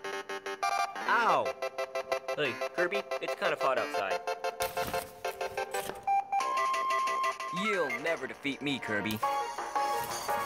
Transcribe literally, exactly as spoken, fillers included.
Ow! Hey, Kirby, it's kind of hot outside. You'll never defeat me, Kirby.